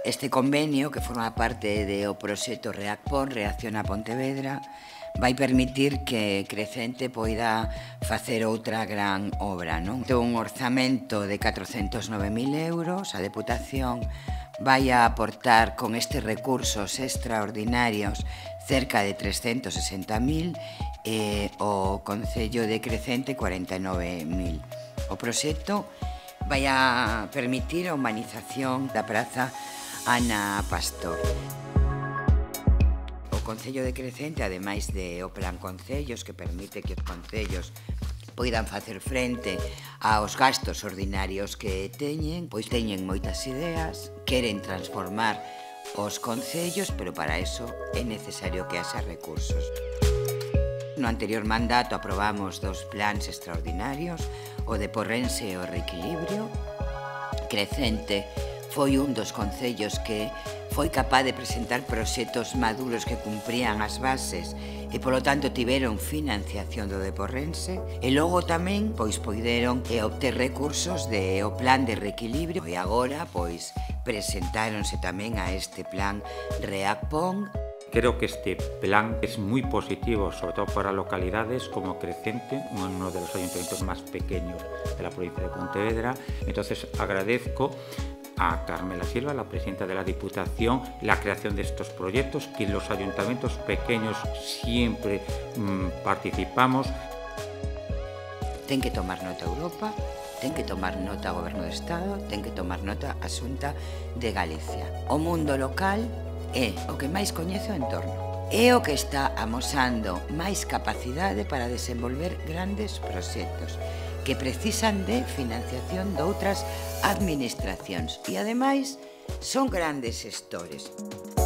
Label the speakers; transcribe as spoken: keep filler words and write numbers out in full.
Speaker 1: Este convenio, que forma parte do proxecto REACPON, Reacciona Pontevedra, vai permitir que Crecente poida facer outra gran obra, non? Un orzamento de catrocentos nove mil euros, a Deputación vai a aportar con estes recursos extraordinarios cerca de trescentos sesenta mil e o Concello de Crecente cuarenta e nove mil. O proxecto vai a permitir a humanización da Praza Ana Pastor. O Concello de Crecente, ademais de o Plan Concellos, que permite que os concellos poidan facer frente aos gastos ordinarios que teñen, pois teñen moitas ideas, queren transformar os concellos, pero para eso é necesario que haxa recursos. No anterior mandato aprobamos dos plans extraordinarios, o de Porrense e o Reequilibrio. Crecente foi un dos concellos que foi capaz de presentar proxectos maduros que cumprían as bases e, polo tanto, tiveron financiación do de Porrense, e logo tamén pois poideron obter recursos do plan de Reequilibrio, e agora pois presentáronse tamén a este plan REACPON.
Speaker 2: Creo que este plan es muy positivo, sobre todo para localidades como Crecente, uno de los ayuntamientos más pequeños de la provincia de Pontevedra. Entonces agradezco a Carmela Silva, la presidenta de la Diputación, la creación de estos proyectos, que los ayuntamientos pequeños siempre mmm, participamos.
Speaker 1: Ten que tomar nota Europa, ten que tomar nota o Goberno do Estado, ten que tomar nota a Xunta de Galicia. O mundo local é o que máis coñece o entorno. É o que está amosando máis capacidade para desenvolver grandes proxectos que precisan de financiación de outras administracións e, ademais, son grandes xestores.